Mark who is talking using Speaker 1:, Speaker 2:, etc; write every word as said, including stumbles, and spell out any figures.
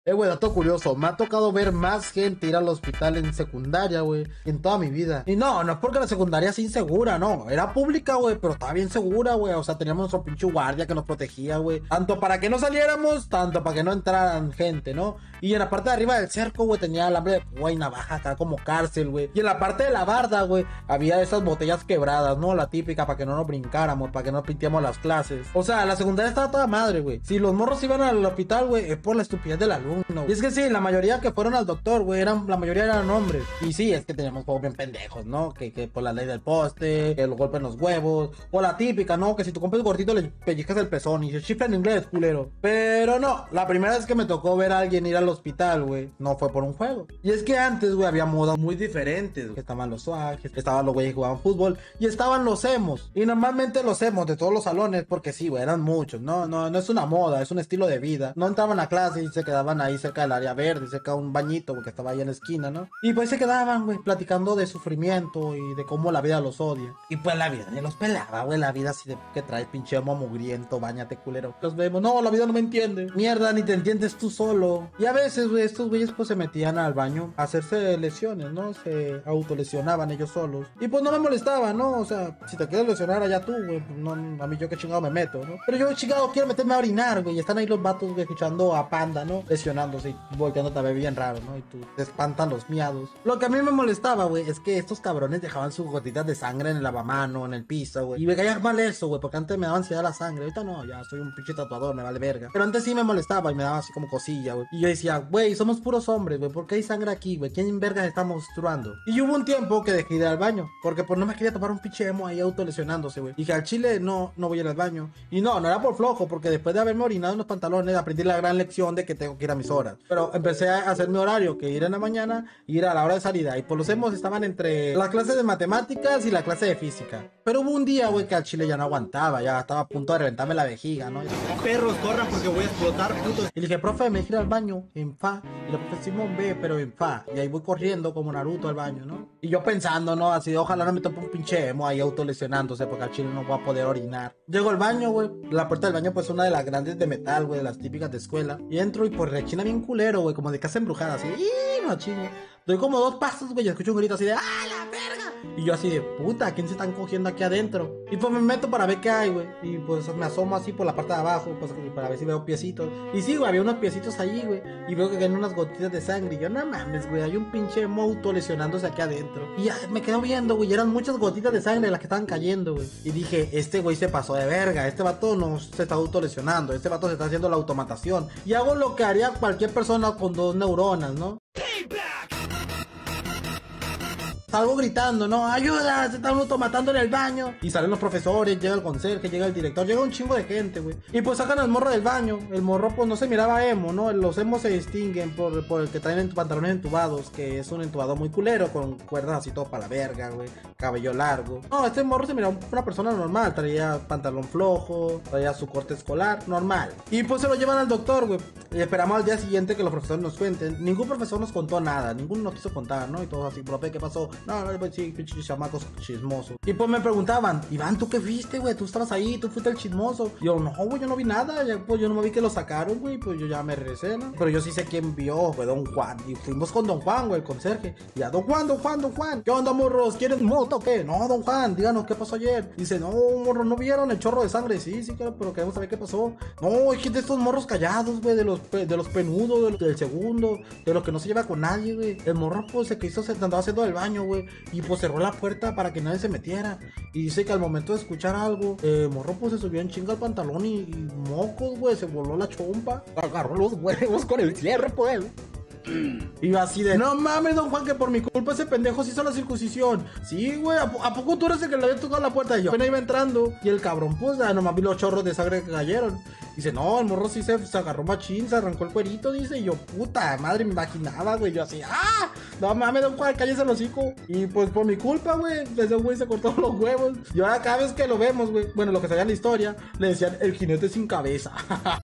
Speaker 1: Eh, güey, dato curioso, me ha tocado ver más gente ir al hospital en secundaria, güey, en toda mi vida. Y no, no es porque la secundaria sea insegura, no, era pública, güey, pero estaba bien segura, güey, o sea, teníamos nuestro pinche guardia que nos protegía, güey, tanto para que no saliéramos, tanto para que no entraran gente, ¿no? Y en la parte de arriba del cerco, güey, tenía alambre de púa y navaja acá como cárcel, güey. Y en la parte de la barda, güey, había esas botellas quebradas, ¿no? La típica para que no nos brincáramos, para que no pinteamos las clases. O sea, la secundaria estaba toda madre, güey. Si los morros iban al hospital, güey, es por la estupidez del alumno. Y es que sí, la mayoría que fueron al doctor, güey, eran, la mayoría eran hombres. Y sí, es que teníamos juegos bien pendejos, ¿no? Que, que por la ley del poste, que los golpes en los huevos. O la típica, ¿no? Que si tu compa es gordito le pellizcas el pezón y se chifla en inglés, culero. Pero no, la primera vez que me tocó ver a alguien ir al hospital, güey, no fue por un juego. Y es que antes, güey, había modas muy diferentes, güey. Estaban los swags, estaban los güeyes que jugaban fútbol y estaban los emos. Y normalmente los emos de todos los salones, porque sí, güey, eran muchos, ¿no? No, no es una moda, es un estilo de vida. No entraban a clase y se quedaban ahí cerca del área verde, cerca de un bañito, porque estaba ahí en la esquina, ¿no? Y pues se quedaban, güey, platicando de sufrimiento y de cómo la vida los odia. Y pues la vida ni los pelaba, güey, la vida así de que traes pinche emo mugriento, bañate culero. Los vemos, no, la vida no me entiende. Mierda, ni te entiendes tú solo. Y a veces, güey, estos güeyes pues se metían al baño a hacerse lesiones, ¿no? Se autolesionaban ellos solos. Y pues no me molestaba, ¿no? O sea, si te quieres lesionar allá tú, güey, pues no, a mí yo qué chingado me meto, ¿no? Pero yo chingado quiero meterme a orinar, güey. Y están ahí los vatos, güey, escuchando a Panda, ¿no? Lesionándose y volteando a ver bien raro, ¿no? Y tú te espantan los miados. Lo que a mí me molestaba, güey, es que estos cabrones dejaban sus gotitas de sangre en el lavamano, en el piso, güey. Y me caía mal eso, güey, porque antes me daba ansiedad la sangre. Ahorita no, ya soy un pinche tatuador, me vale verga. Pero antes sí me molestaba y me daba así como cosilla, güey. Y yo decía, güey, somos puros hombres, güey, ¿por qué hay sangre aquí, güey? ¿Quién verga está menstruando? Y hubo un tiempo que dejé de ir al baño, porque pues no me quería tomar un pinche emo ahí autolesionándose, güey. Dije, al chile no, no voy a ir al baño. Y no, no era por flojo, porque después de haberme orinado en los pantalones, aprendí la gran lección de que tengo que ir a mis horas. Pero empecé a hacer mi horario, que ir en la mañana y ir a la hora de salida. Y por los emos estaban entre la clase de matemáticas y la clase de física. Pero hubo un día, güey, que al chile ya no aguantaba, ya estaba a punto de reventarme la vejiga, ¿no?
Speaker 2: Perros, corran porque voy a explotar, putos.
Speaker 1: Y le dije, profe, me quiero ir al baño en fa. Y le profe, Simón, ve, pero en fa. Y ahí voy corriendo como Naruto al baño, ¿no? Y yo pensando, ¿no? Así, ojalá no me tope un pinche emo ahí autolesionándose, porque al chile no voy a poder orinar. Llego al baño, güey. La puerta del baño, pues, una de las grandes de metal, güey, de las típicas de escuela. Y entro y pues rechina bien culero, güey, como de casa embrujada, así. ¡Y no chingo! Doy como dos pasos, güey, y escucho un grito así de ¡ah, la verga! Y yo así de puta, ¿quién se están cogiendo aquí adentro? Y pues me meto para ver qué hay, güey. Y pues me asomo así por la parte de abajo, pues para ver si veo piecitos. Y sí, güey, había unos piecitos allí, güey. Y veo que caen unas gotitas de sangre. Y yo, no mames, güey, hay un pinche mouto lesionándose aquí adentro. Y ya me quedo viendo, güey, y eran muchas gotitas de sangre las que estaban cayendo, güey. Y dije, este güey se pasó de verga. Este vato no se está autolesionando. Este vato se está haciendo la automatación. Y hago lo que haría cualquier persona con dos neuronas, ¿no? Salgo gritando, no, ayuda, se están automatando en el baño. Y salen los profesores, llega el conserje, llega el director, llega un chingo de gente, güey. Y pues sacan al morro del baño. El morro pues no se miraba emo, ¿no? Los emos se distinguen por, por el que traen pantalones entubados, que es un entubado muy culero, con cuerdas así todo para la verga, güey. Cabello largo. No, este morro se miraba una persona normal, traía pantalón flojo, traía su corte escolar, normal. Y pues se lo llevan al doctor, güey. Y esperamos al día siguiente que los profesores nos cuenten. Ningún profesor nos contó nada, ninguno nos quiso contar, ¿no? Y todos así, profe, ¿qué pasó? No, no, pues sí, pinche chamacos chismosos. Y pues me preguntaban, Iván, ¿tú qué viste, güey? Tú estabas ahí, tú fuiste el chismoso. Y yo, no, güey, yo no vi nada. Ya, pues yo no me vi que lo sacaron, güey. Pues yo ya me regresé, ¿no? Pero yo sí sé quién vio, fue Don Juan. Y fuimos con Don Juan, güey, el conserje. Y a Don Juan, Don Juan, Don Juan. ¿Qué onda, morros? ¿Quieren moto o qué? No, Don Juan, díganos qué pasó ayer. Dice, no, morros, ¿no vieron el chorro de sangre? Sí, sí, claro, pero queremos saber qué pasó. No, es que de estos morros callados, güey, de los, de los penudos, de los, del segundo, de los que no se lleva con nadie, güey. El morro, pues, se quiso, se andaba haciendo del baño, güey. Y pues cerró la puerta para que nadie se metiera. Y dice que al momento de escuchar algo, eh, morro pues se subió en chinga al pantalón y, y mocos, güey, se voló la chompa. Agarró los huevos con el cierre, pues. Y así de, no mames, Don Juan, que por mi culpa ese pendejo se hizo la circuncisión. Sí, güey, ¿a, ¿a poco tú eres el que le había tocado la puerta? Y yo apenas iba entrando. Y el cabrón, pues, ya nomás vi los chorros de sangre que cayeron. Dice, no, el morro sí se, se agarró machín, se arrancó el cuerito, dice. Y yo, puta madre, me imaginaba, güey. Yo así, ¡ah! No mames, Don Juan, cállese el hocico. Y pues por mi culpa, güey, desde un güey se cortó los huevos. Y ahora cada vez que lo vemos, güey, bueno, lo que sabía en la historia, le decían el jinete sin cabeza.